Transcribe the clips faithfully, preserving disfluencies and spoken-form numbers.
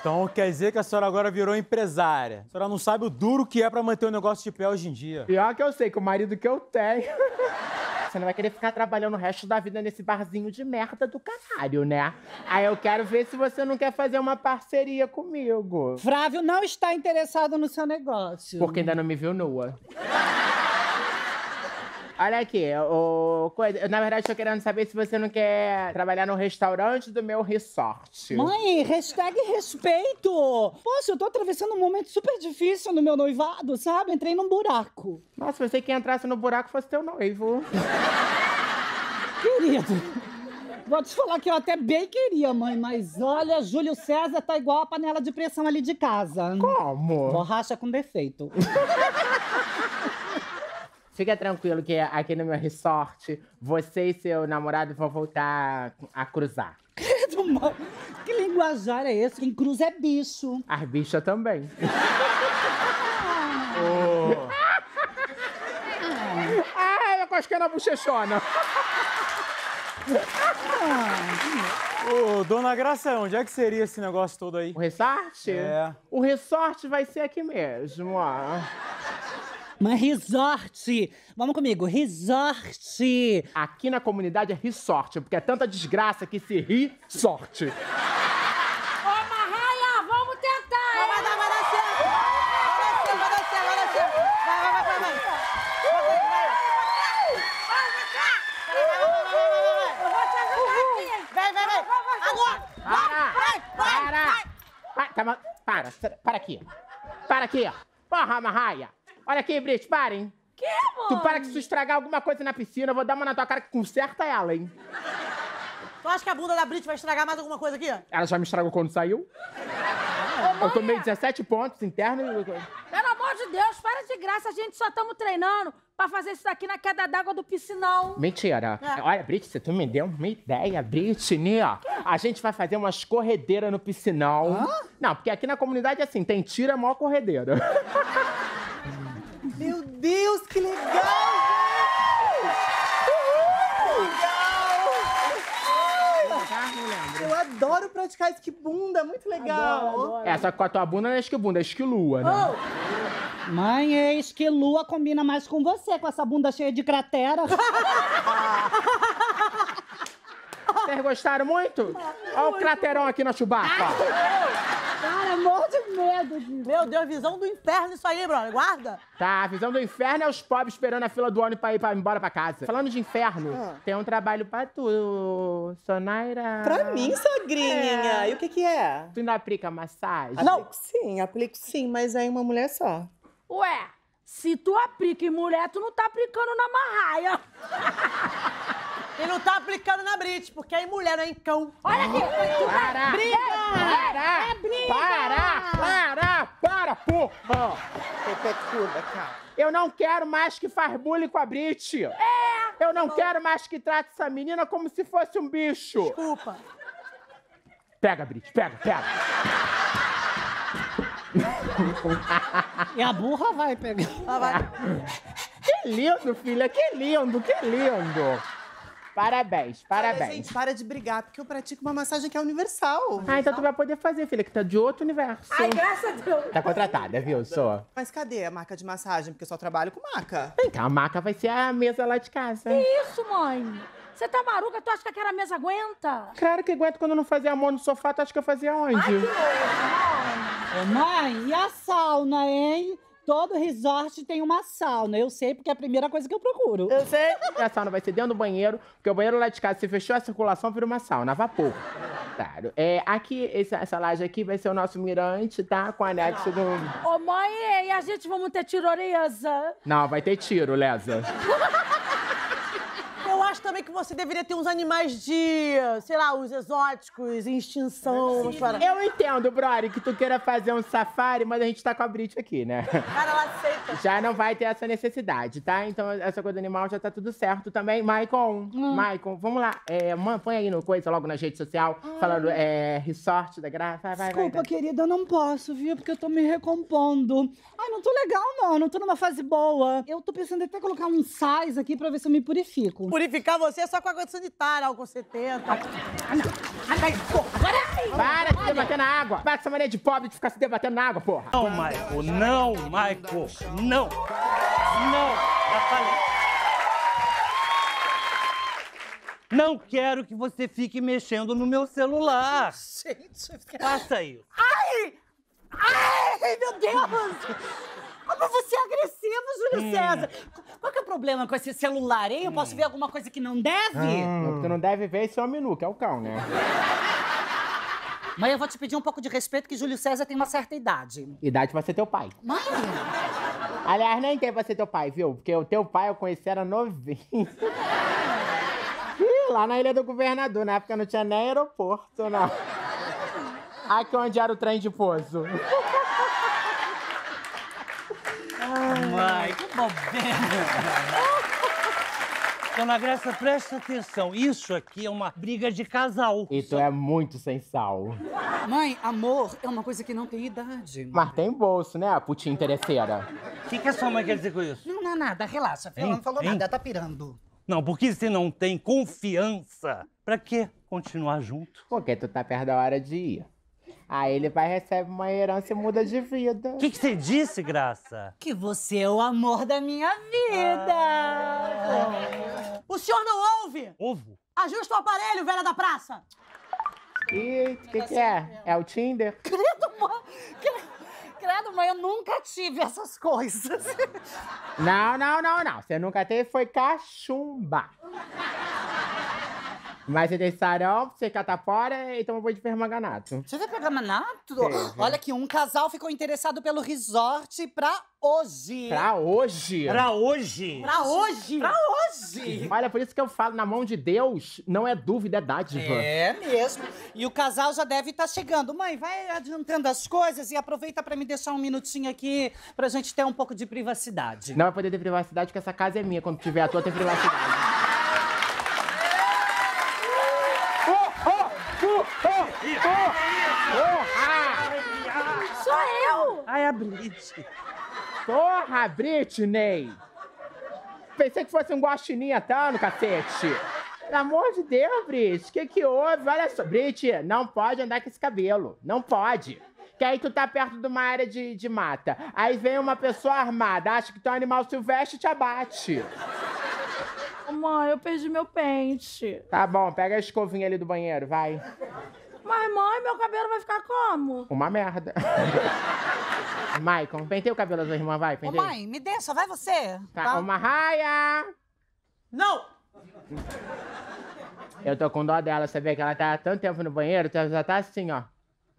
Então quer dizer que a senhora agora virou empresária. A senhora não sabe o duro que é pra manter um negócio de pé hoje em dia. Pior que eu sei que o marido que eu tenho... Você não vai querer ficar trabalhando o resto da vida nesse barzinho de merda do caralho, né? Aí eu quero ver se você não quer fazer uma parceria comigo. Flávio não está interessado no seu negócio. Porque ainda não me viu nua. Olha aqui, o... coisa... na verdade, tô querendo saber se você não quer trabalhar no restaurante do meu resort. Mãe, hashtag respeito. Poxa, eu tô atravessando um momento super difícil no meu noivado, sabe? Entrei num buraco. Nossa, pensei que entrasse no buraco fosse teu noivo. Querido, vou te falar que eu até bem queria, mãe, mas olha, Júlio César tá igual a panela de pressão ali de casa. Como? Borracha com defeito. Fica tranquilo que aqui no meu resort, você e seu namorado vão voltar a cruzar. Credo, mãe, que linguajar é esse? Quem cruza é bicho. As bichas também. Ô, Ai, eu cosquei na bochechona. Ô, dona Graça, onde é que seria esse negócio todo aí? O resort? É. O resort vai ser aqui mesmo, ó. Mas resort, vamos comigo, resort. Aqui na comunidade é resort, porque é tanta desgraça que se ri, sorte. Ô, Marraia, vamos tentar, hein? Vai dar, vai dar certo! Vai dar certo, vai dar certo, vai dar certo! Vai, vai, vai, vai, vai! Vai, vai, vai! Agora! Para! Vai, vai, Para! Para, tá, ma- para, para aqui. Para aqui. Porra, Marraia. Olha aqui, Brit, parem. Que, mano? Tu para que se tu estragar alguma coisa na piscina, eu vou dar uma na tua cara que conserta ela, hein? Tu acha que a bunda da Brit vai estragar mais alguma coisa aqui? Ela já me estragou quando saiu. Eu tomei dezessete pontos internos. Pelo amor de Deus, para de graça. A gente só estamos treinando pra fazer isso daqui na queda d'água do piscinão. Mentira. É. Olha, Brit, você tu me deu uma ideia, Britney, ó. A gente vai fazer umas corredeiras no piscinão. Hã? Não, porque aqui na comunidade, assim, tem tiro, é maior corredeira. Meu Deus, que legal! Eu adoro praticar esquibunda, muito legal. É, só que com a tua bunda não é esquibunda, é esquilua, né? Mãe, é esquilua combina mais com você, com essa bunda cheia de cratera. Vocês gostaram muito? Olha o craterão aqui na Chewbacca, ó. Cara, morro de medo disso. Meu Deus, visão do inferno isso aí, brother. Guarda. Tá, a visão do inferno é os pobres esperando a fila do ônibus pra ir pra, embora pra casa. Falando de inferno, Ah. tem um trabalho pra tu, Sonaira. Pra mim, sogrinha. E o que que é? Tu ainda aplica massagem? Aplico sim, aplico sim, mas é em uma mulher só. Ué, se tu aplica em mulher, tu não tá aplicando na Marraia. E não tá aplicando na Brit, porque aí mulher não é em cão. Olha aqui. Para! Briga! Para! É briga! Para! Para! Para, porra! Pepecuda, cara. Eu não quero mais que faz bullying com a Brit. É! Eu não quero mais que trate essa menina como se fosse um bicho. Desculpa. Pega, Brit, pega, pega. E a burra vai pegar. Ah, vai. Que lindo, filha, que lindo, que lindo. Parabéns, Olha, parabéns. gente, para de brigar, porque eu pratico uma massagem que é universal. Ah, então tu vai poder fazer, filha, que tá de outro universo. Ai, graças a Deus. Tá contratada, viu, só? Mas cadê a marca de massagem? Porque eu só trabalho com maca. Então a maca vai ser a mesa lá de casa. Isso, mãe. Você tá maruca? Tu acha que aquela mesa aguenta? Claro que aguento quando eu não fazia amor no sofá, tu acha que eu fazia onde? Ô, mãe, e a sauna, hein? Todo resort tem uma sauna. Eu sei porque é a primeira coisa que eu procuro. Eu sei. A sauna vai ser dentro do banheiro, porque o banheiro lá de casa, se fechou a circulação, vira uma sauna, a vapor. Claro. É, aqui, essa, essa laje aqui vai ser o nosso mirante, tá? Com anexo do... Ô, mãe, e a gente vamos ter tiroresa? Não, vai ter tiro, Lesa. Eu acho também que você deveria ter uns animais de, sei lá, uns exóticos, em extinção. umas paradas. Eu entendo, brother, que tu queira fazer um safari, mas a gente tá com a Brit aqui, né? Cara, ela aceita. Já não vai ter essa necessidade, tá? Então, essa coisa do animal já tá tudo certo também. Maicon, Maicon, vamos lá. É, mãe, põe aí no coisa, logo na rede social, falando é, resort da graça. Vai, vai, Desculpa, vai. querida, eu não posso, viu? Porque eu tô me recompondo. Ai, não tô legal, não. Não tô numa fase boa. Eu tô pensando em até colocar um sais aqui pra ver se eu me purifico. Purificar você é só com água sanitária, álcool setenta. Ah, não. Ai, vai, porra, agora é... Para de se debater na água! Para com essa mania de pobre de ficar se debatendo na água, porra! Não, Maico, não, Maico, não. Não, já falei. Não quero que você fique mexendo no meu celular. Gente... Faça isso. Ai! Ai, meu Deus! Como você é agressivo, Júlio Hum. César! Qual que é o problema com esse celular, hein? Eu posso ver alguma coisa que não deve? Hum. Tu não deve ver esse homem nu, que é o cão, né? Mãe, eu vou te pedir um pouco de respeito, que Júlio César tem uma certa idade. Idade pra ser teu pai. Mãe! Aliás, nem tem pra ser teu pai, viu? Porque o teu pai eu conheci era novinho. Ih, lá na Ilha do Governador, na época não tinha nem aeroporto, não. Aqui onde era o trem de pouso. Mãe, que bobeira. Dona Graça, presta atenção. Isso aqui é uma briga de casal. E tu é muito sem sal. Mãe, amor é uma coisa que não tem idade. Mas tem bolso, né, a putinha interesseira? O que, que a sua mãe quer dizer com isso? Não, não é nada, relaxa, filha. Hein? Ela não falou Hein? nada, ela tá pirando. Não, porque você não tem confiança. Pra quê continuar junto? Porque tu tá perto da hora de ir. Aí ele vai receber uma herança e muda de vida. O que, que você disse, Graça? Que você é o amor da minha vida. Ah. O senhor não ouve? Ovo? Ajusta o aparelho, velha da praça. E o que, que é? É o Tinder? Credo, mãe. Credo, mãe, eu nunca tive essas coisas. Não, não, não, não. Você nunca teve, foi cachumba. Mas você tem sarão, você cata fora e toma banho de permanganato. Você vai pegar manato? Teve. Olha que um casal ficou interessado pelo resort pra hoje. Pra hoje? Pra hoje? Pra hoje. Pra hoje. Olha, por isso que eu falo, na mão de Deus, não é dúvida, é dádiva. É mesmo. E o casal já deve estar chegando. Mãe, vai adiantando as coisas e aproveita pra me deixar um minutinho aqui pra gente ter um pouco de privacidade. Não vai poder ter privacidade, porque essa casa é minha. Quando tiver a tua, tem privacidade. Sou eu! Ai, a Brit. Porra, Britney! Pensei que fosse um guaxinim atano, cacete. Pelo amor de Deus, Brit, o que que houve? Olha só, Brit, não pode andar com esse cabelo. Não pode. Que aí tu tá perto de uma área de, de mata. Aí vem uma pessoa armada, acha que tu é um animal silvestre e te abate. Ô, mãe, eu perdi meu pente. Tá bom, pega a escovinha ali do banheiro, vai. Mas, mãe, meu cabelo vai ficar como? Uma merda. Maicon, penteia o cabelo da sua irmã, vai, Ô, penteia. mãe, me deixa, vai você. Tá, uma raia. Não. Eu tô com dó dela, você vê que ela tá há tanto tempo no banheiro, então já tá assim, ó.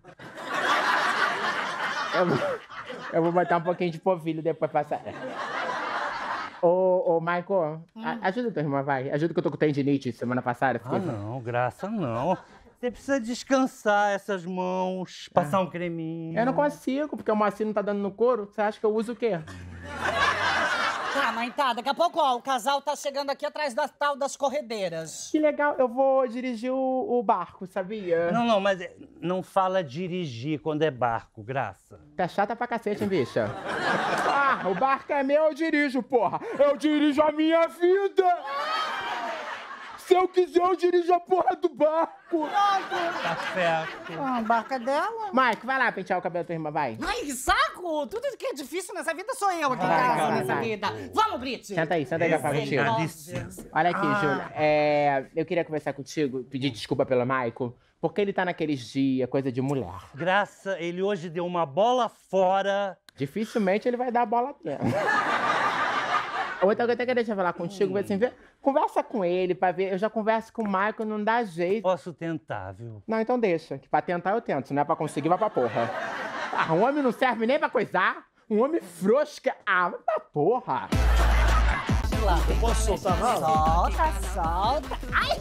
Eu, vou- eu vou botar um pouquinho de polvilho depois passar. Ô, ô, Michael, a- ajuda tua irmã, vai. Ajuda que eu tô com tendinite semana passada. Ah, Fiquei... não, Graça, não. Você precisa descansar essas mãos, passar um creminho. Eu não consigo, porque o Moacir não tá dando no couro. Você acha que eu uso o quê? Tá, mãe, tá. Daqui a pouco, ó, o casal tá chegando aqui atrás da tal das corredeiras. Que legal, eu vou dirigir o, o barco, sabia? Não, não, mas é- não fala dirigir quando é barco, Graça. Tá chata pra cacete, hein, bicha? Ah, o barco é meu, eu dirijo, porra! Eu dirijo a minha vida! Se eu quiser, eu dirijo a porra do barco! Tá certo. Ah, a barca dela? Mike, vai lá pentear o cabelo da tua irmã, vai. Ai, que saco! Tudo que é difícil nessa vida sou eu aqui em Vai, casa, vai, nessa vai. vida. Vamos, Brit! Senta aí, senta aí pra falar Dá contigo. licença. Olha aqui, Júlia, é, eu queria conversar contigo, pedir desculpa pelo Michael, porque ele tá naqueles dias, coisa de mulher. Graça, ele hoje deu uma bola fora. Dificilmente ele vai dar a bola dentro. Outra coisa que eu queria falar contigo, hum. assim, vê, conversa com ele pra ver. Eu já converso com o Michael, não dá jeito. Posso tentar, viu? Não, então deixa, que pra tentar eu tento, se não é pra conseguir, vai pra porra. Ah, um homem não serve nem pra coisar. Um homem frouxo que... Ah, vai pra porra. Posso soltar, não? Solta, solta. Ai,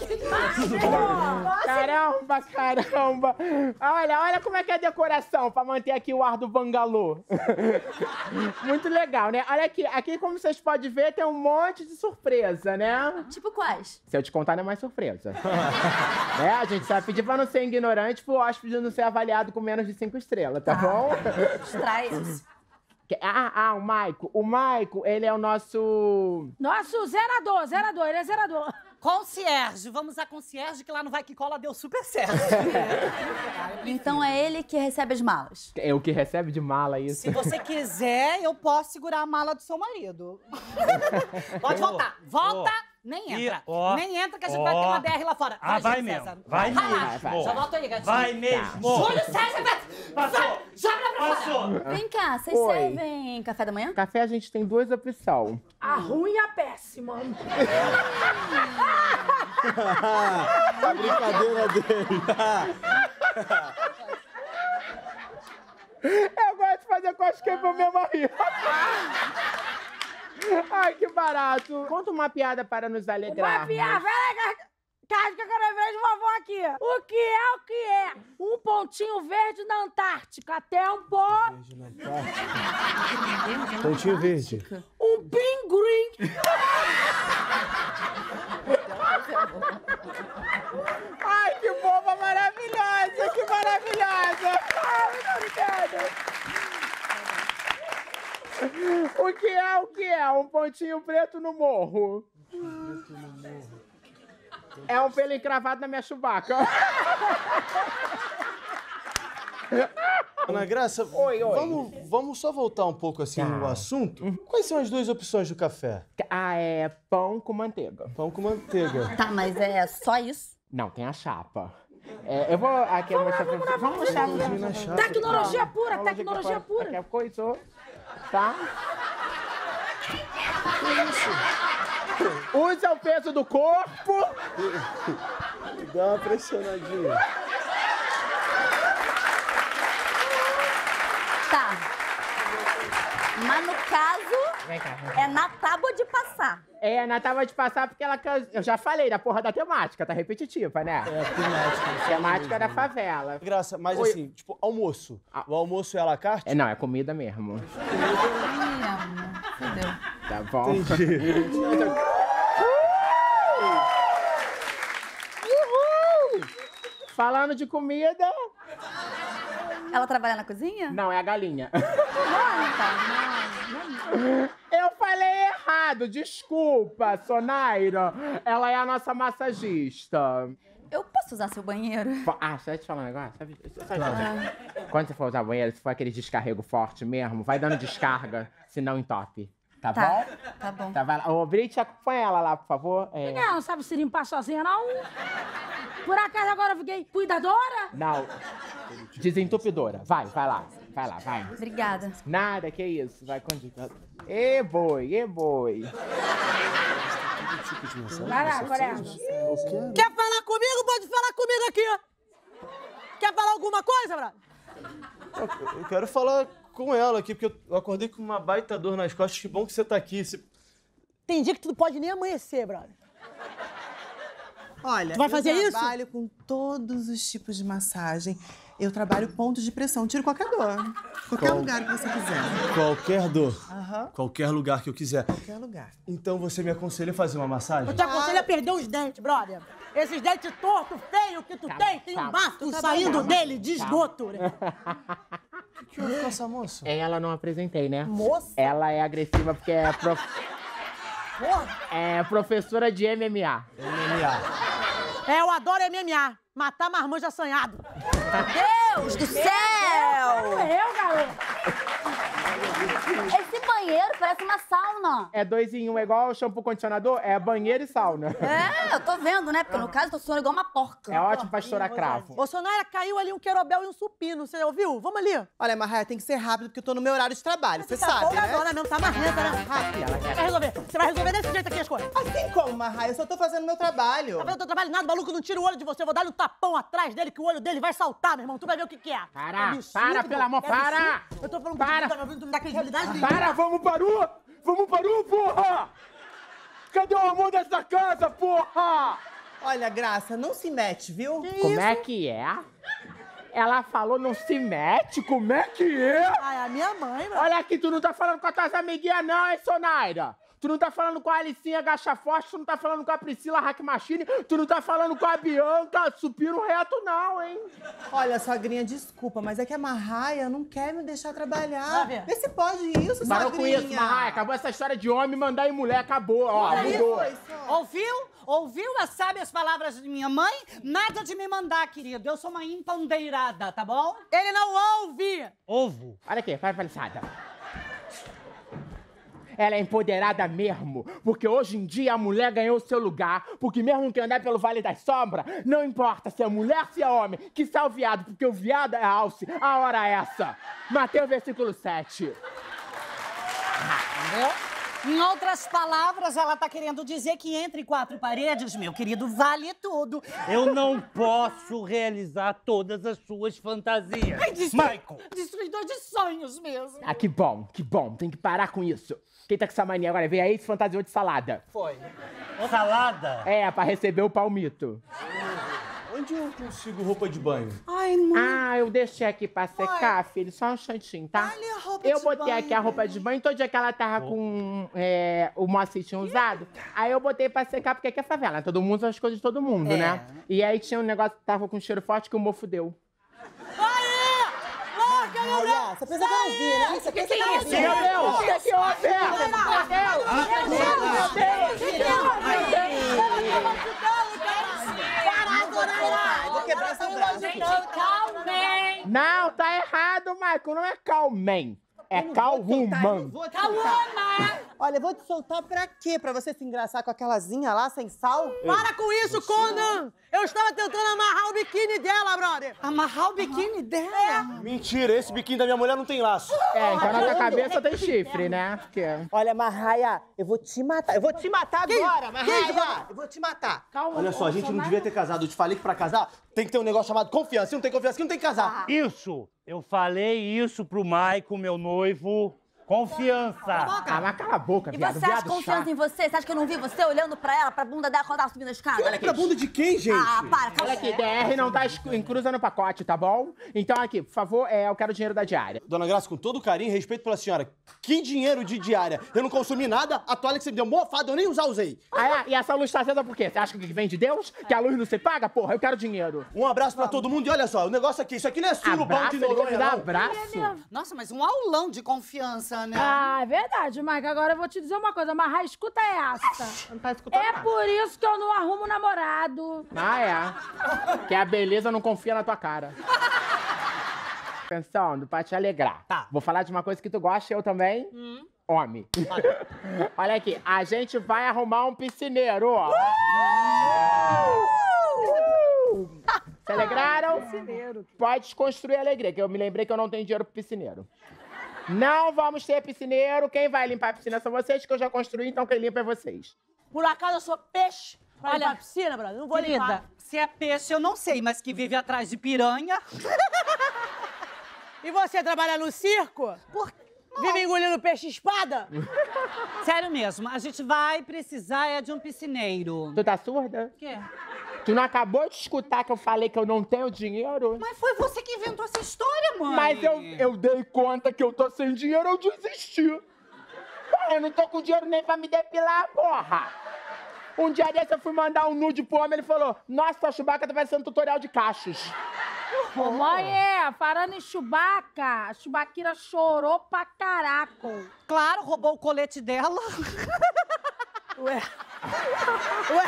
que Caramba, caramba. Olha, olha como é que é a decoração pra manter aqui o ar do bangalô. Muito legal, né? Olha aqui, aqui como vocês podem ver tem um monte de surpresa, né? Tipo quais? Se eu te contar não é mais surpresa. É, a gente só pedir pra não ser ignorante pro hóspede não ser avaliado com menos de cinco estrelas, tá bom? Distrai-se. Que- Ah, ah, o Maico. O Maico, ele é o nosso... Nosso zerador, zerador, ele é zerador. Concierge. Vamos a concierge, que lá no Vai Que Cola deu super certo. Então é ele que recebe as malas. É o que recebe de mala isso. Se você quiser, eu posso segurar a mala do seu marido. Pode voltar. Volta, oh, nem e, entra. oh, Nem entra que a gente oh. vai ter uma D R lá fora. Ah, vai Júlio mesmo. César. Vai lá. mesmo. vai. Já volto aí, gatinho. Vai mesmo. Júlio César, vai. Passou. Joga pra fora. Passou. Vem cá, vocês Oi. servem café da manhã? Café a gente tem duas opções. A ruim e a péssima. A brincadeira dele. Eu gosto de fazer cosquinha pro meu marido. Ai, que barato. Conta uma piada para nos alegrar. Vai piar, vai lá, casca cada vez vovó aqui. O que é o que é? Um pontinho verde na Antártica. Tempo. Pontinho verde. Um pinguim. Ai, que boba maravilhosa, que maravilhosa. Ai, muito obrigada. O que é o que é? Um pontinho preto no morro. É um pelo encravado na minha chubaca. Ana Graça, Oi, oi. Vamos, vamos só voltar um pouco assim no assunto. Quais são as duas opções do café? Ah, é pão com manteiga. Pão com manteiga. Tá, mas é só isso? Não, tem a chapa. É, eu vou aqui eu vou mostrar pra vocês. Vamos mostrar pra vocês. na chapa. Tecnologia pura, tecnologia pura. Aqui é coisa, tá? Usa o peso do corpo. Dá uma pressionadinha. Tá. Mas no caso, Vem cá, vem cá. é na tábua de passar. É, na tábua de passar porque ela... can- Eu já falei da porra da temática, tá repetitiva, né? É, temática. Temática da favela. Graça, mas Oi. assim, tipo, almoço. O almoço é à la carte? É, não, é comida mesmo. Entendeu? Tá bom. Falando de comida... Ela trabalha na cozinha? Não, é a galinha. Ah, tá. Eu falei errado, desculpa, Sonaira. Ela é a nossa massagista. Eu posso usar seu banheiro? Fa- Ah, deixa eu te falar um negócio. Sabe, sabe, sabe, quando você for usar o banheiro, se for aquele descarrego forte mesmo, vai dando descarga, se não entope. Tá, Tá, bom? tá bom. Tá, vai lá. Ô, Brit, acompanha ela lá, por favor. É... Não, não sabe se limpar sozinha, não? Por acaso agora eu fiquei cuidadora? Não. Desentupidora. Vai, vai lá. Vai lá, vai. Obrigada. Nada, que isso. Vai com... Ê, boi, ê, boi. Vai lá, Coreia. Quer falar comigo? Pode falar comigo aqui. Quer falar alguma coisa, Brad? Eu quero falar com ela aqui, porque eu acordei com uma baita dor nas costas. Que bom que você tá aqui. Você... Tem dia que tu não pode nem amanhecer, brother. Olha, Tu vai fazer eu isso? trabalho com todos os tipos de massagem. Eu trabalho pontos de pressão, tiro qualquer dor. Qualquer Qual- lugar que você quiser. Qualquer dor. Aham. Qualquer lugar que eu quiser. Qualquer lugar. Então você me aconselha a fazer uma massagem? Eu te aconselho a perder os dentes, brother. Esses dentes tortos, feios que tu Calma, tem, tem um calma. bafo Calma, saindo calma. dele de esgoto. né? O que houve com essa moça? Ela não apresentei, né? Moça? Ela é agressiva porque é, prof... Porra. é professora de M M A. M M A. É, eu adoro M M A. Matar marmanjo assanhado. Deus do céu! Eu, garoto. Esse banheiro parece uma sauna. É dois em um, é igual shampoo condicionador, é banheiro e sauna. É, eu tô vendo, né? Porque no caso eu tô suando igual uma porca. É ótimo pra estourar cravo. Ô, Sonaira, caiu ali um querobel e um supino. Você ouviu? Vamos ali. Olha, Marraia, tem que ser rápido, porque eu tô no meu horário de trabalho, você tá sabe, né? folgadona mesmo, tá marrenta, né? Rápido. Você vai resolver. Você vai resolver desse jeito aqui as coisas. Assim como, Marraia, eu só tô fazendo meu trabalho. Tá vendo teu trabalho nada, o maluco não tira o olho de você. Eu vou dar um tapão atrás dele que o olho dele vai saltar, meu irmão. Tu vai ver o que que é. Para, É absurdo, para, pelo amor, é para. absurdo. Eu tô falando Para. que tu, tu, tu me dá credibilidade. Para, vamos para o... Vamos para o, porra! Cadê o amor dessa casa, porra? Olha, Graça, não se mete, viu? Que Como isso? é que é? Ela falou não se mete? Como é que é? Ai, a minha mãe, mano. Olha aqui, tu não tá falando com as tuas amiguinhas não, hein, Sonaira? Tu não tá falando com a Alicinha Gacha Forte, tu não tá falando com a Priscila Hack Machine, tu não tá falando com a Bianca Supino Reto não, hein? Olha, sogrinha, desculpa, mas é que a Marraia não quer me deixar trabalhar. Vai ver. Vê se pode isso, Parou com sogrinha. isso, Marraia. Acabou essa história de homem mandar em mulher, acabou. Ó, Olha mudou. isso. Ouviu? Ouviu as sábias palavras de minha mãe? Nada de me mandar, querido. Eu sou uma empodeirada, tá bom? Ele não ouve! Ovo. Olha aqui, vai palhaçada. Ela é empoderada mesmo, porque hoje em dia a mulher ganhou o seu lugar, porque mesmo que andar pelo Vale das Sombras, não importa se é mulher, se é homem, que sai o viado, porque o viado é alce, a hora é essa. Mateus versículo sete. Entendeu? Em outras palavras, ela tá querendo dizer que entre quatro paredes, meu querido, vale tudo. Eu não posso realizar todas as suas fantasias. Ai, destru... Michael! Destruidor de sonhos mesmo. Ah, que bom, que bom, tem que parar com isso. Quem tá com essa mania agora? Vem aí, se fantasiou de salada. Foi. Salada? É, pra receber o palmito. Onde eu consigo roupa de banho? Ai, mãe. Ah, eu deixei aqui pra secar, filho, só um instantinho, tá? Olha a roupa Eu de botei banho. aqui a roupa de banho, todo dia que ela tava com é, o mocinho usado, aí eu botei pra secar, porque aqui é favela, todo mundo usa as coisas de todo mundo, É. né? E aí tinha um negócio que tava com cheiro forte que o mofo deu. Olha, você pensa que eu não vi, né? Você pensa que eu não vi. Meu Deus, o que é que houve? Calmem! Não, tá errado, Michael, não é calmem, é calwoman. Calma! Olha, eu vou te soltar pra quê? Pra você se engraçar com aquelazinha lá, sem sal? Para com isso, Conan! Eu estava tentando amarrar o biquíni dela, brother! Amarrar o biquíni dela? Mentira, esse biquíni da minha mulher não tem laço. É, então na tua cabeça tem chifre, né? Porque... Olha, Marraia, eu vou te matar. Eu vou te matar agora, Marraia! Eu vou te matar. Olha só, a gente não devia ter casado. Eu te falei que pra casar tem que ter um negócio chamado confiança. Se não tem confiança, aqui não tem que casar. Isso! Eu falei isso pro Michael, meu noivo. Confiança. Ah, mas cala a boca, E viado. você acha Viado confiança chato. em você? Você acha que eu não vi você olhando pra ela, pra bunda dela quando ela subindo a escada? Olha aqui. Pra bunda de quem, gente? Ah, para, calma Olha aqui, D R não tá escu- inclusa no pacote, tá bom? Então aqui, por favor, é, eu quero o dinheiro da diária. Dona Graça, com todo carinho e respeito pela senhora, que dinheiro de diária? Eu não consumi nada, a toalha que você me deu mofada, eu nem usar usei. Ah, é? E essa luz tá acesa por quê? Você acha que vem de Deus? Que a luz não se paga? Porra, eu quero dinheiro. Um abraço pra todo mundo e olha só, o negócio aqui, isso aqui não é surubão Abraço? de Ele quer me Noronha, dar não. abraço? Nossa, mas um aulão de confiança, né? Ah, é verdade, Mike. Agora eu vou te dizer uma coisa. Amarrar, escuta essa. Não tá escutando É nada. por isso que eu não arrumo namorado. Ah, é. Que a beleza não confia na tua cara. Pensando pra te alegrar. Tá. Vou falar de uma coisa que tu gosta, eu também. Homem. Olha aqui, a gente vai arrumar um piscineiro, ó. Uh! Se alegraram? Pode desconstruir a alegria, que eu me lembrei que eu não tenho dinheiro pro piscineiro. Não vamos ter piscineiro. Quem vai limpar a piscina são vocês, que eu já construí, então quem limpa é vocês. Por acaso eu sou peixe pra Olha, limpar a piscina, brother? Não vou Querida, limpar. se é peixe, eu não sei, mas que vive atrás de piranha. E você trabalha no circo? Por... Vive engolindo peixe-espada? Sério mesmo, a gente vai precisar é de um piscineiro. Tu tá surda? O quê? Tu não acabou de escutar que eu falei que eu não tenho dinheiro? Mas foi você que inventou essa história, mãe. Mas eu, eu dei conta que eu tô sem dinheiro, eu desisti. Ah, eu não tô com dinheiro nem pra me depilar, porra. Um dia desse eu fui mandar um nude pro homem, ele falou, nossa, a Chewbacca tá parecendo tutorial de cachos. Ô, mãe, é, falando em Chewbacca, a Chewbacquira chorou pra caraco. Claro, roubou o colete dela. Ué. Ué.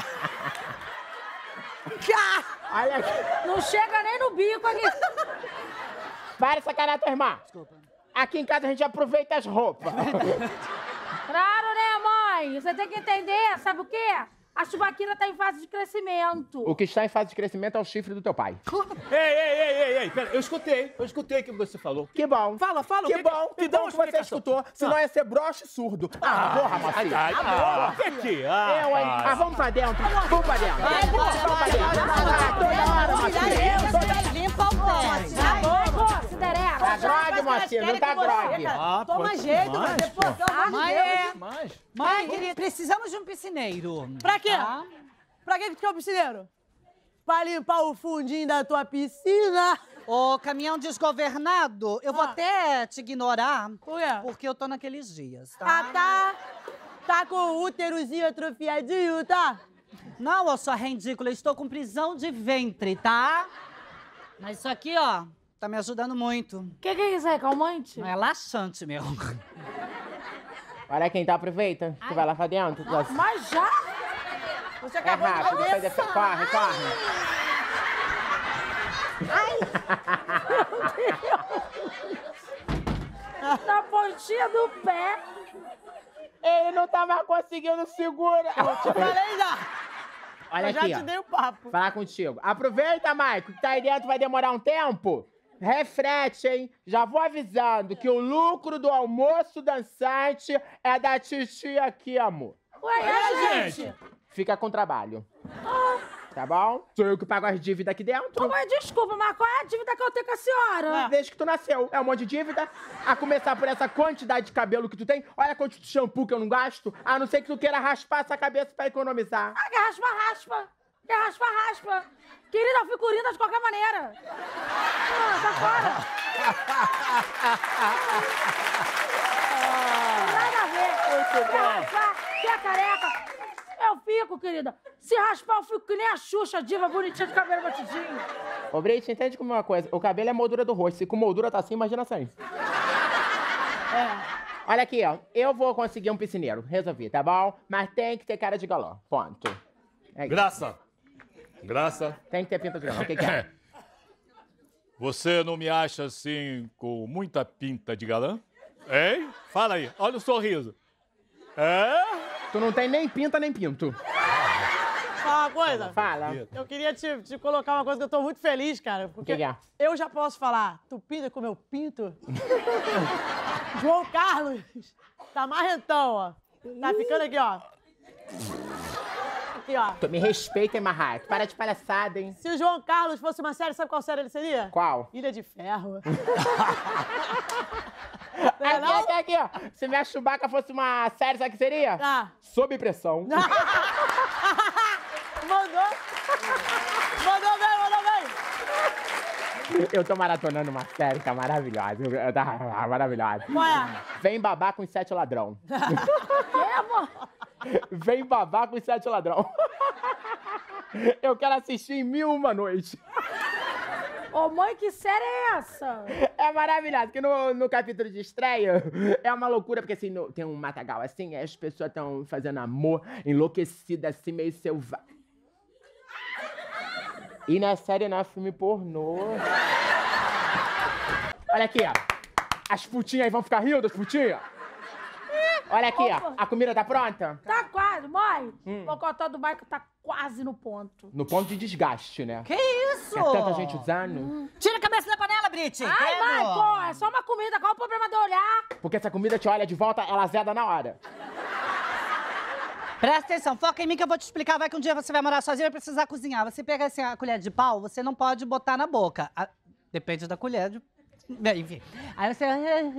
Olha aqui. Não chega nem no bico aqui. Para essa cara, tua irmã. Desculpa. Aqui em casa a gente aproveita as roupas. Claro, né, mãe? Você tem que entender, sabe o quê? A Chewbacquira tá em fase de crescimento. O que está em fase de crescimento é o chifre do teu pai. Ei, ei, ei, ei, ei, pera, eu escutei, eu escutei o que você falou. Que bom. Fala, fala, o Que que- bom, que me dá bom uma que você explicação. escutou, senão ia ser broche surdo. Ah, porra, Macia. Ah, o que que? Ah, Eu, hein? Ah, vamos pra dentro. Vamos pra dentro. Vamos pra dentro. Ah, toda hora, Macia. Limpa o pé. Vai, pô, Cinderela. Tá grogue, Macia, não tá grogue. Ah, Toma pode jeito, mais, você, pô, pelo amor de Mãe, Deus. é. Mas... Mãe, querida, precisamos de um piscineiro. Pra quê? Tá? Pra que que tu quer o piscineiro? Pra limpar o fundinho da tua piscina? Ô, caminhão desgovernado, eu vou Ah. até te ignorar, Por quê? porque eu tô naqueles dias, tá? Ah, tá. Tá com o úterozinho atrofiadinho, tá? Não, ô sua ridícula, estou com prisão de ventre, tá? Mas isso aqui, ó, tá me ajudando muito. O que, que é isso aí, calmante? É laxante, meu. Olha quem tá, aproveita. Tu vai lá pra dentro. Tu vai- Mas já? Você É acabou de rápido, fazer. sai dessa... Corre, corre. Na pontinha do pé. Ele não tá mais conseguindo segurar. Te falei já. Olha Eu já aqui, te ó. dei o papo. Falar contigo. Aproveita, Maico, que tá aí dentro vai demorar um tempo. Refrete, hein? Já vou avisando que o lucro do almoço dançante é da titia aqui, amor. Ué, e a gente? Fica com trabalho. Tá bom? Sou eu que pago as dívidas aqui dentro. Ô, mãe, desculpa, mas qual é a dívida que eu tenho com a senhora? Desde que tu nasceu. É um monte de dívida. A começar por essa quantidade de cabelo que tu tem. Olha quanto de shampoo que eu não gasto. A não ser que tu queira raspar essa cabeça pra economizar. Ah, quer raspa, raspa. Quer raspa, raspa. Querida, eu fico linda de qualquer maneira. Ah, tá fora. Nada a ver. Muito Quer bom. raspar, quer careca. Eu fico, querida. Se raspar, eu fico que nem a Xuxa, diva bonitinha de cabelo batidinho. Ô, Breit, entende como é uma coisa? O cabelo é a moldura do rosto. Se com moldura tá assim, imagina sem. É. Olha aqui, ó. Eu vou conseguir um piscineiro. Resolvi, tá bom? Mas tem que ter cara de galã. Ponto. É isso. Graça. Graça. Tem que ter pinta de galã. O que que é? Você não me acha assim com muita pinta de galã? Hein? Fala aí. Olha o sorriso. É? Tu não tem nem pinta nem pinto. Fala uma coisa. Fala. Eu queria te, te colocar uma coisa que eu tô muito feliz, cara. Porque Que que é? eu já posso falar, tu pinta com meu pinto? João Carlos tá marrentão, ó. Tá ficando aqui, ó. Aqui, ó. Tu me respeita, hein, Marrato? Para de palhaçada, hein? Se o João Carlos fosse uma série, sabe qual série ele seria? Qual? Ilha de Ferro. Aqui, não? aqui, aqui, ó. Se minha Chewbacca fosse uma série, sabe o que seria? Ah. Sob pressão. Mandou. Mandou bem, mandou bem. Eu tô maratonando uma série que é maravilhosa. Eu- eu- Tá maravilhosa. Qual é? Vem babar com os sete ladrão. Que, amor? Vem babar com os sete ladrão. Eu quero assistir em mil uma noite. Ô, mãe, que série é essa? É maravilhoso, porque no, no capítulo de estreia é uma loucura, porque assim, no- tem um matagal assim, as pessoas estão fazendo amor enlouquecida, assim, meio selvagem. E na série não é filme pornô. Olha aqui, ó. As putinhas aí vão ficar rindo, as putinhas? Olha aqui, ó. Opa. A comida tá pronta? Tá quase, mãe. Hum. O mocotó do Michael tá quase no ponto. No ponto de desgaste, né? Que isso? É tanta gente usando. Tira a cabeça da panela, Brit. Ai, credo. mãe, pô, é só uma comida. Qual o problema de eu olhar? Porque se a comida te olha de volta, ela zeda na hora. Presta atenção, foca em mim que eu vou te explicar. Vai que um dia você vai morar sozinho e vai precisar cozinhar. Você pega assim, a colher de pau, você não pode botar na boca. A- Depende da colher de... Bem, enfim. Aí você...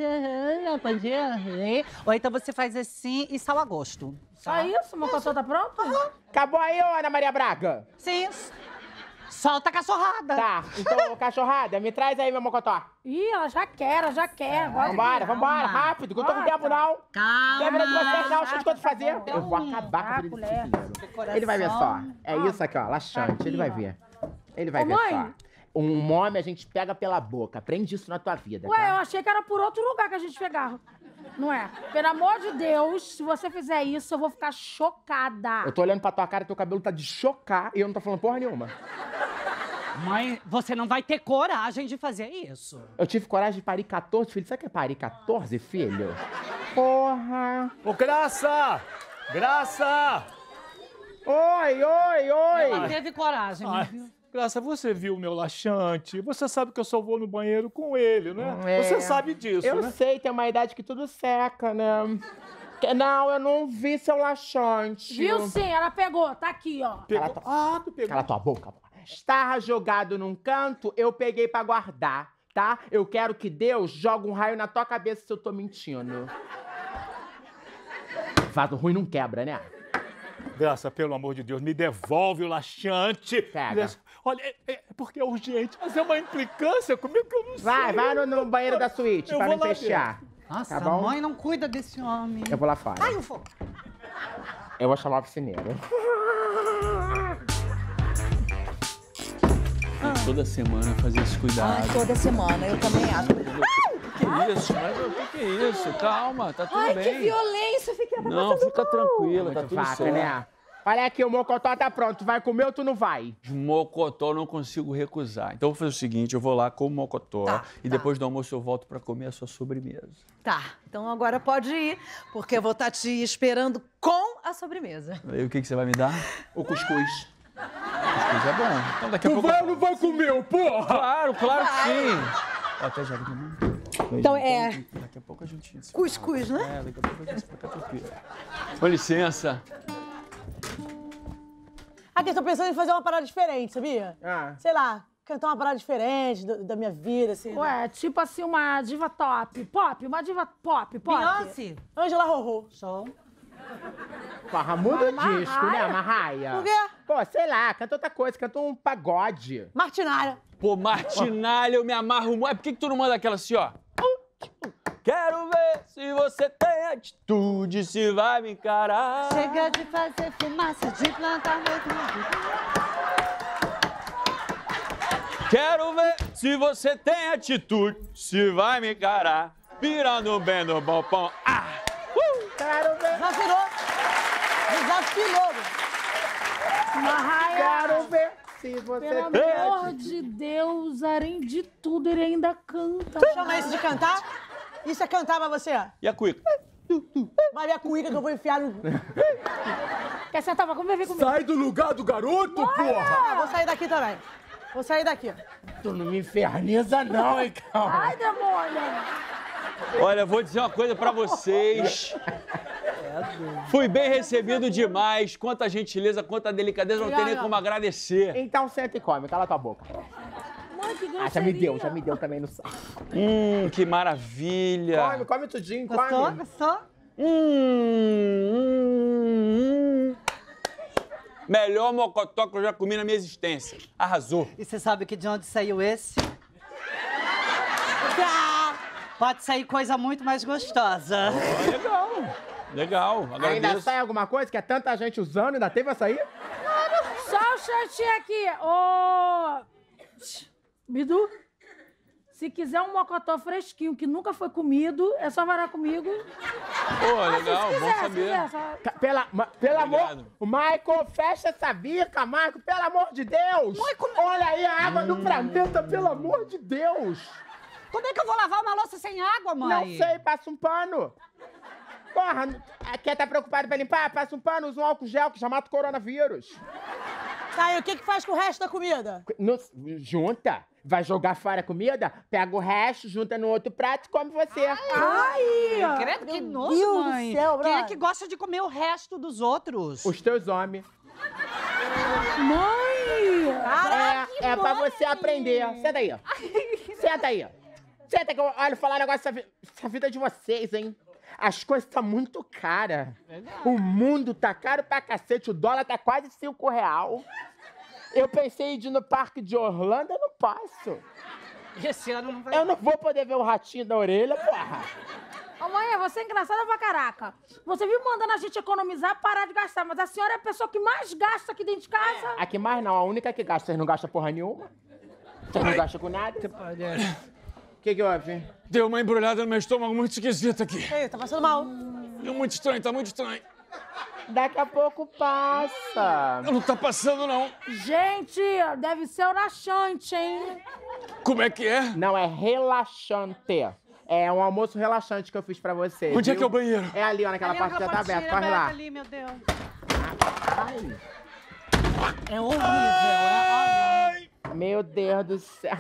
Ou então você faz assim e sal a gosto. Só isso? O mocotó tá pronto? Acabou aí, ô Ana Maria Braga? Sim. Solta a cachorrada. Tá, então, cachorrada, me traz aí meu mocotó. Ih, ela já quer, ela já quer. Agora Vambora, vambora, Calma. rápido, que eu tô com Ah, tempo tá. não. Calma. Quer ver de vocês não, deixa eu tá de fazer. bom. Eu vou acabar com a Ah, vida colher. desse filho. Ele vai ver só. É isso aqui, ó, laxante, Aqui, ele vai ó. ver. Ele vai Ô, ver mãe. só. Um homem a gente pega pela boca, aprende isso na tua vida, Ué, eu tá? achei que era por outro lugar que a gente pegava. Não é? Pelo amor de Deus, se você fizer isso, eu vou ficar chocada. Eu tô olhando pra tua cara, teu cabelo tá de chocar e eu não tô falando porra nenhuma. Mãe, você não vai ter coragem de fazer isso. Eu tive coragem de parir quatorze filhos. Sabe o que é parir quatorze filhos? Porra! Ô, Graça! Graça! Oi, oi, oi! Ela teve coragem, Ai, viu? Graça, você viu o meu laxante? Você sabe que eu só vou no banheiro com ele, né? É. Você sabe disso, Eu né? sei, tem uma idade que tudo seca, né? Que- Não, eu não vi seu laxante. Viu sim, ela pegou. Tá aqui, ó. Pegou... Cala tua- Ah, tu pegou. Cala tua boca. Estava jogado num canto, eu peguei pra guardar, tá? Eu quero que Deus jogue um raio na tua cabeça se eu tô mentindo. Vaso ruim não quebra, né? Graça, pelo amor de Deus, me devolve o laxante. Pega. Graça, olha, é, é porque é urgente, mas é uma implicância comigo que eu não sei. Vai, vai no, no banheiro da suíte Eu pra vou não lá fechar. Nossa, Tá bom? a mãe não cuida desse homem. Eu vou lá fora. Ai, o fogo. Eu vou chamar o piscineiro. Toda semana fazer esse cuidado. Ai, toda semana, eu também acho. Que isso? Mas o que, que é isso? Calma, tá tudo Ai, bem. que violência, fiquei até Não, passando fica mal. tranquila, tá Muito tudo vaca, certo. né? Olha aqui, o mocotó tá pronto. Tu vai comer ou tu não vai? De mocotó eu não consigo recusar. Então eu vou fazer o seguinte, eu vou lá com o mocotó Tá, e tá. depois do almoço eu volto pra comer a sua sobremesa. Tá, então agora pode ir, porque eu vou estar te esperando com a sobremesa. E o que, que você vai me dar? O cuscuz. Cuscuz é bom. Então daqui a Tu pouco... vai ou não vai comer, porra? Claro, claro que sim. Ó, até já, daqui a pouco. Então é Daqui a pouco a gente... se cuscuz, fala. né? É, daqui a pouco a gente fica tranquilo. Com licença. Aqui, eu tô pensando em fazer uma parada diferente, sabia? Ah. Sei lá, cantar uma parada diferente do- da minha vida, assim. Ué, tipo assim, uma diva top. Pop, uma diva pop, pop. Beyoncé. Angela Rorô. Show. Porra, muda o Marraia. disco, né, Marraia? Por quê? Pô, sei lá, canta outra coisa, canta um pagode. Martinária. Pô, Martinalha, eu me amarro muito. Por que, que tu não manda aquela assim, ó? Quero ver se você tem atitude, se vai me encarar. Chega de fazer fumaça, de plantar meu. Quero ver se você tem atitude, se vai me encarar. Pirando bem no balpão. Ah! Uh! Quero ver, Desafinou. Desafinou. Marraia. quero ver se você Pelo tem amor atitude. de Deus, além de tudo, ele ainda canta. Chama isso de cantar? Isso é cantar pra você? E a cuica? Vai ver a cuíca que eu vou enfiar no... Quer sentar pra comer? Vem comigo. Sai do lugar do garoto, porra! Ah, vou sair daqui também. Vou sair daqui. Tu não me inferniza não, hein, calma. Ai, demônio. Olha, vou dizer uma coisa pra vocês. Fui bem recebido demais. Quanta gentileza, quanta delicadeza, não tem nem como agradecer. Então senta e come, cala tua boca. Mãe, que Ah, já me deu, grosseria. já me deu também no saco. Hum, que maravilha. Come, come tudinho, Gostou? come. Gostou? Hum, hum, hum. Melhor mocotó que eu já comi na minha existência. Arrasou. E você sabe que de onde saiu esse? Pode sair coisa muito mais gostosa. Legal. Legal. Ainda Agradeço. sai alguma coisa que é tanta gente usando, ainda teve essa aí? Só um chantinho aqui. Ô... Bidu, se quiser um mocotó fresquinho que nunca foi comido, é só varar comigo. Pô, legal, se bom quiser, se saber. quiser, só- Ca- Pela, ma- pelo amor... Obrigado. Michael, fecha essa bica, Michael, pelo amor de Deus! Olha aí a água do planeta, pelo amor de Deus! Como é que eu vou lavar uma louça sem água, mãe? Não sei, passa um pano. Porra, quer tá preocupado pra limpar? Passa um pano, usa um álcool gel que já mata o coronavírus. Tá, e o que que faz com o resto da comida? No- junta. Vai jogar fora a comida, pega o resto, junta no outro prato e come você. Ai! Credo, que Meu nojo, Deus do mãe. céu, Quem é brother. que gosta de comer o resto dos outros? Os teus homens. Mãe! É, é pra você aprender. Senta aí. Senta aí. Senta que eu olha, falar um negócio dessa vi- essa vida de vocês, hein? As coisas estão muito caras. O mundo tá caro pra cacete. O dólar tá quase cinco real. Eu pensei em ir no parque de Orlando, eu não posso. Esse ano não vai... Eu não vou poder ver o ratinho da orelha, porra. Ô, mãe, você é engraçada pra caraca. Você vive mandando a gente economizar, parar de gastar, mas a senhora é a pessoa que mais gasta aqui dentro de casa. Aqui mais não, a única que gasta. Vocês não gastam porra nenhuma? Vocês não gastam com nada? O que que houve? Deu uma embrulhada no meu estômago muito esquisita aqui. Ei, tá passando mal. Deu muito estranho, tá muito estranho. Daqui a pouco passa. Não tá passando, não. Gente, deve ser o laxante, hein? Como é que é? Não, é relaxante. É um almoço relaxante que eu fiz pra você. Onde é viu? que é o banheiro? É ali, ó, naquela Ali, parte que já tá portinha aberta. Corre lá. ali, meu Deus. Ai, É horrível, é meu Deus do céu.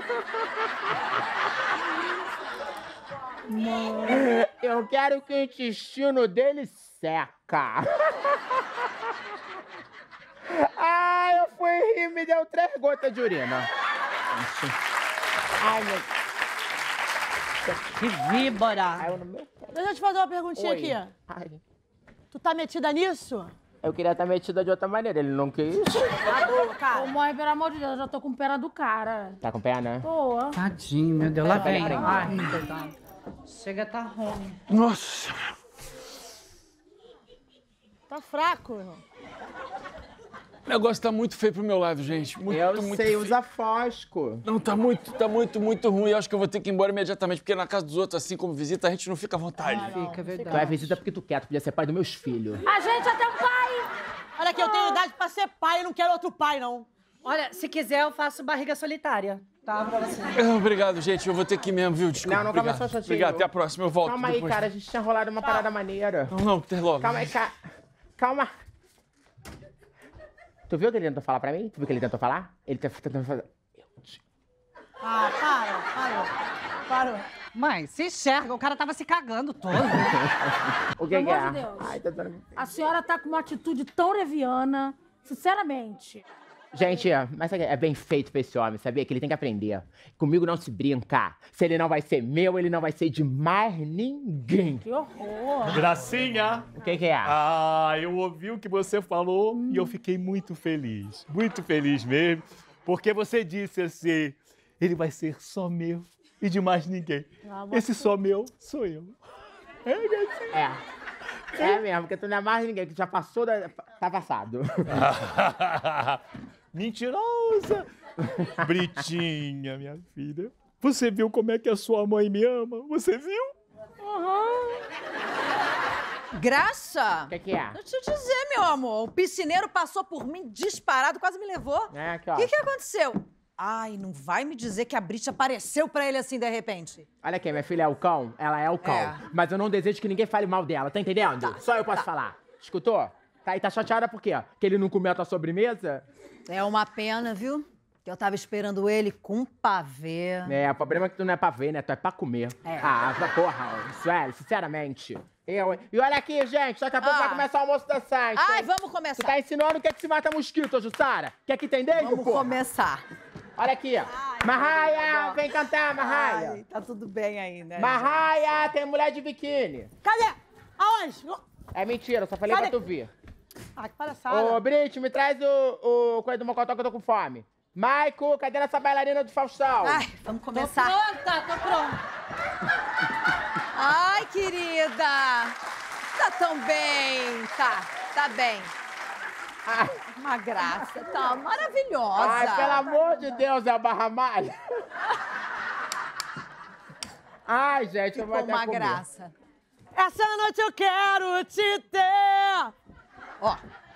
Eu quero que o intestino dele seca. Ai, eu fui rir, me deu três gotas de urina. Ai, meu... Que víbora. Caiu no meu pé. Deixa eu te fazer uma perguntinha Oi. aqui. Ai, Tu tá metida nisso? eu queria estar metida de outra maneira, ele não quis. Tá boa, Ô, cara. mãe, pelo amor de Deus, eu já tô com pena do cara. Tá com pena? Pô, Tadinho, meu Deus, lá Peraí, vem. peraí. Ai, coitado. Chega, tá ruim. Nossa. Tá fraco, irmão. O negócio tá muito feio pro meu lado, gente. Muito, Eu muito sei, feio. usa fósforo. Não, tá muito, tá muito, muito ruim. Eu acho que eu vou ter que ir embora imediatamente, porque na casa dos outros, assim como visita, a gente não fica à vontade. Fica, é Tu é verdade. visita porque tu quer, tu podia ser pai dos meus filhos. a gente até vai. Olha aqui, eu tenho idade pra ser pai e não quero outro pai, não. Olha, se quiser, eu faço barriga solitária. Tá, pra você. Obrigado, gente. Eu vou ter que ir mesmo, viu? Desculpa. Não, não obrigado. começou a chatear. Obrigado, até a próxima. Eu volto. Calma aí, depois. cara. A gente tinha rolado uma parada maneira. Não, não, ter logo. Calma aí, cara. Calma. Tu viu o que ele tentou falar pra mim? Tu viu o que ele tentou falar? Ele tá tentando fazer... Ah, para, para. Parou. Mãe, se enxerga. O cara tava se cagando todo. O que, Pelo que é? amor de Deus. Ai, tá dando... A senhora tá com uma atitude tão leviana, sinceramente. Gente, mas é bem feito pra esse homem, sabia? Que ele tem que aprender. Comigo não se brinca. Se ele não vai ser meu, ele não vai ser de mais ninguém. Que horror. Gracinha! O que, que é? Ah, eu ouvi o que você falou hum. e eu fiquei muito feliz. Muito feliz mesmo. Porque você disse assim, ele vai ser só meu e de mais ninguém. Ah, Esse só meu sou eu. É, Gracinha? É. É mesmo, porque tu não é mais ninguém, que já passou da... Tá passado. Mentirosa! Britinha, minha filha. Você viu como é que a sua mãe me ama? Você viu? Uhum. Graça! O que, que é? Deixa eu te dizer, meu amor. O piscineiro passou por mim disparado, quase me levou. É, aqui, ó. O que, que aconteceu? Ai, não vai me dizer que a Brit apareceu pra ele assim de repente. Olha aqui, minha filha é o cão, ela é o cão. É. Mas eu não desejo que ninguém fale mal dela, tá entendendo? Tá, Só eu posso tá. falar. Escutou? Tá, e tá chateada por quê? Que ele não comeu a tua sobremesa? É uma pena, viu? Que eu tava esperando ele com pavê. É, o problema é que tu não é pra ver, né? Tu é pra comer. É. Ah, porra, sério, sinceramente. Eu, hein? E olha aqui, gente, daqui a pouco Ah. vai começar o almoço da Sante. Ai, vamos começar. Tu tá ensinando o que é que se mata mosquito, Jussara? Quer que entender, Vamos porra? começar. Olha aqui, ó. Marraia, vem cantar, Marraia. Ai, tá tudo bem aí, né? Marraia, tem mulher de biquíni. Cadê? Aonde? É mentira, eu só falei Cadê? pra tu vir. Ah, que palhaçada. Ô, Brit, me traz o, o coisa do mocotó que eu tô com fome. Maico, cadê essa bailarina do Faustão? Ai, vamos começar. Tô pronta, tô pronta. Ai, querida. Tá tão bem. Tá, tá bem. Ai, Uma graça. Tá maravilhosa. ai, pelo amor de Deus, é a Barra Malha. Ai, gente, eu vou Ficou até uma comer. graça. Essa noite eu quero te ter. Ó.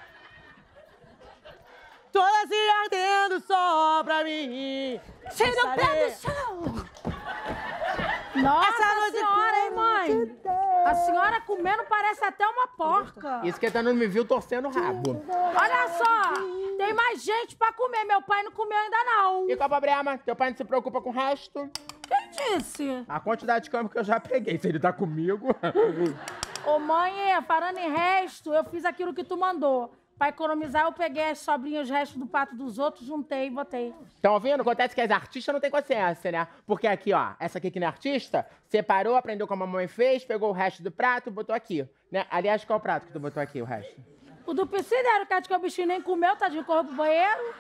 Toda se ardendo só pra mim. Tira o pé do chão. Nossa Essa noite senhora, hein, eu mãe? A senhora comendo parece até uma porca. Isso que ele não me viu torcendo o rabo. Olha só, tem mais gente pra comer. Meu pai não comeu ainda não. E qual é o problema? Teu pai não se preocupa com o resto? Quem disse? A quantidade de câmbio que eu já peguei, se ele tá comigo. Ô, mãe, parando em resto, eu fiz aquilo que tu mandou. Pra economizar, eu peguei as sobrinhas, os restos do pato dos outros, juntei e botei. Estão ouvindo? Acontece que as artistas não têm consciência, né? Porque aqui, ó, essa aqui que não é artista, separou, aprendeu como a mamãe fez, pegou o resto do prato e botou aqui, né? Aliás, qual é o prato que tu botou aqui, o resto? O do piscineiro, que acho que o bichinho nem comeu, tadinho, correu pro banheiro.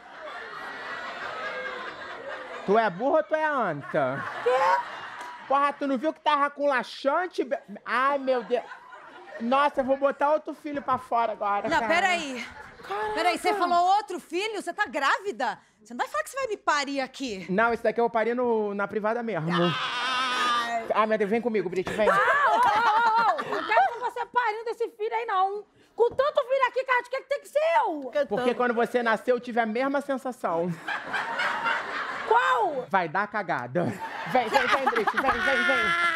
Tu é burro ou tu é anta? Quê? Porra, tu não viu que tava com laxante? Ai, meu Deus. Nossa, eu vou botar outro filho pra fora agora, Não, cara. peraí. Peraí, você falou outro filho? Você tá grávida? Você não vai falar que você vai me parir aqui. Não, esse daqui eu parei no, na privada mesmo. Ai, Ai, meu Deus, vem comigo, Brit, vem. Ah, ô, ô, ô, não quero que você parindo desse filho aí, não. Com tanto filho aqui, cara, o que, que tem que ser eu? Porque quando você nasceu, eu tive a mesma sensação. Qual? Vai dar cagada. Vem, vem, vem, Brit, vem, vem, vem.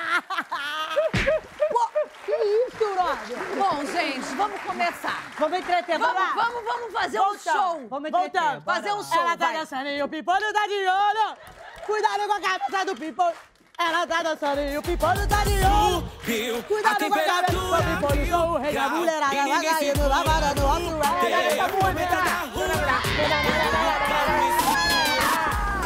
Que isso, brother? Bom, gente, vamos começar. Vamos entreter, Vamos, vamos lá. vamos, vamos fazer Voltamos. um show. Vamos Voltamos. entreter, bora Fazer um lá. show, Ela tá vai. dançando e o pipolho tá de olho. Cuidado com a cabeça do pipolho. Ela tá dançando e o pipolho tá de olho. Cuidado com a cabeça do pipolho. Sou o rei da mulherada. Vai caindo, lavada no alto. Ela tá muito